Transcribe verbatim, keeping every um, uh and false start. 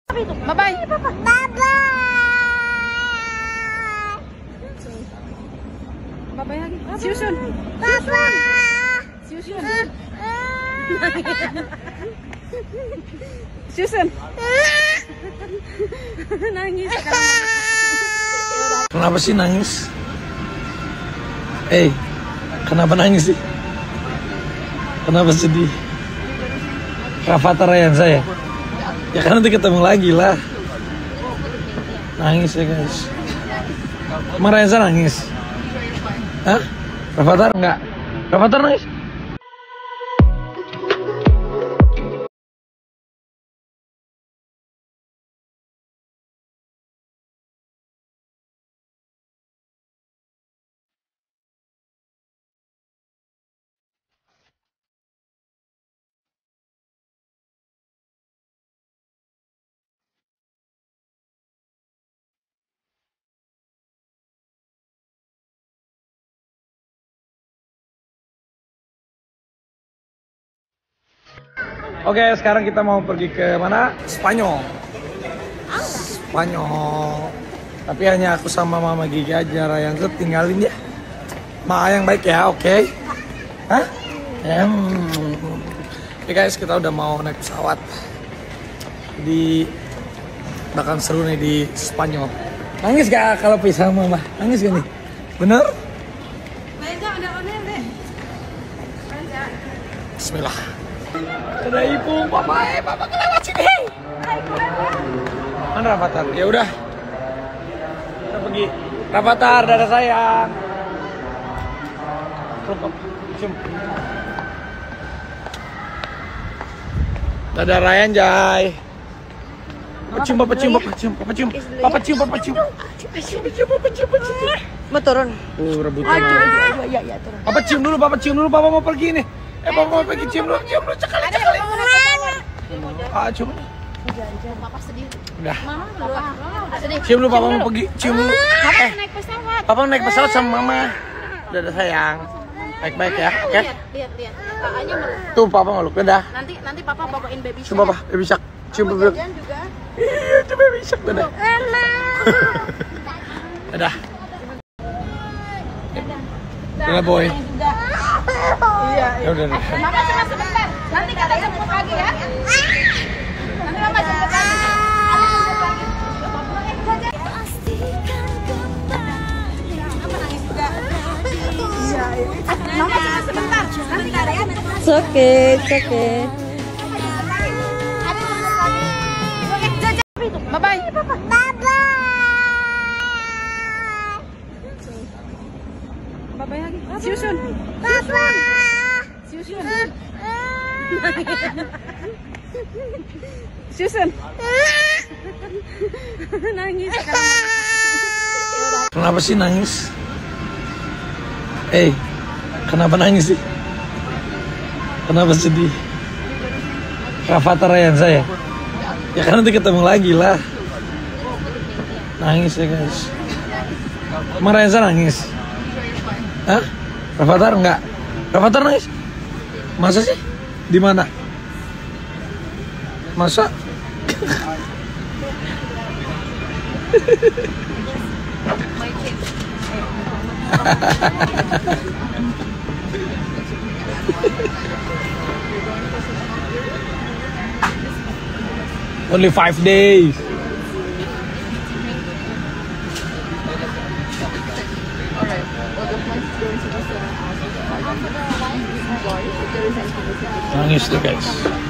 Bye-bye. Bye-bye. Bye-bye lagi. See you soon. Bye-bye. See you soon. See you soon. Nangis sekarang. Kenapa sih nangis? Eh, hey, kenapa nangis sih? Kenapa sedih? Rafathar Ryan saya. Ya kan nanti ketemu lagi lah. Nangis ya guys. Emang Ryan nangis? Hah? Rafathar enggak? Rafathar nangis? Oke, sekarang kita mau pergi ke mana? Spanyol. Spanyol. Tapi hanya aku sama Mama Gigi aja, Ryan tuh tinggalin ya. Ma yang baik ya, oke? Okay? Hah? Hmm. Oke guys, kita udah mau naik pesawat. Di bakal seru nih di Spanyol. Nangis gak kalau pisah Mama? Nangis gak nih? Bener? Bismillah. Ada ibu, papa, eh, papa kelewat sini. Mana Rafathar? Ya udah, kita pergi. Rafathar, dadah sayang. Peluk, cium. Dadah Ryan, Jai. Papa cium, papa cium, papa cium, papa cium, papa cium, papa cium, papa cium, papa cium, papa cium. Mau turun? Uh, rebutan. Iya, iya, turun. Papa cium dulu, papa cium dulu, papa mau pergi nih. Eh, papa mau pergi, cium dulu, cium dulu, cekali, cekali. Ah, cium. Papa sedih. Udah. Mama udah sedih. Cium dulu, papa mau pergi, cium dulu. Papa Eh, naik pesawat. papa naik pesawat sama mama. Dadah sayang. Baik-baik ya, oke? Lihat, lihat, lihat. Kakaknya meluk. Tuh, papa ngeluk, dadah. Nanti nanti papa bawain baby Cium papa, baby shark. Cium dulu. Jajan juga. Iya, cium baby shark, dadah. Dadah. Dadah, boy. Iya, Ya udah, udah. Mama cuma sebentar. Nanti katanya jemput lagi ya. Nanti mama jemput lagi. Iya, mama cuma sebentar. Nanti katanya It's okay, it's okay. Bye-bye. Bye-bye. Bye-bye lagi. See you soon. Bye-bye. See you soon. See you soon. Nangis sekarang. Kenapa sih nangis? Eh, hey, kenapa nangis sih? Kenapa sedih? Rafathar Ryan saya. Ya kan nanti ketemu lagi lah. Nangis ya guys. Emang Ryan nangis? Hah? Rafathar enggak? Rafathar nangis? Masa sih? Di mana? Masa? Only five days. Nangis tuh guys.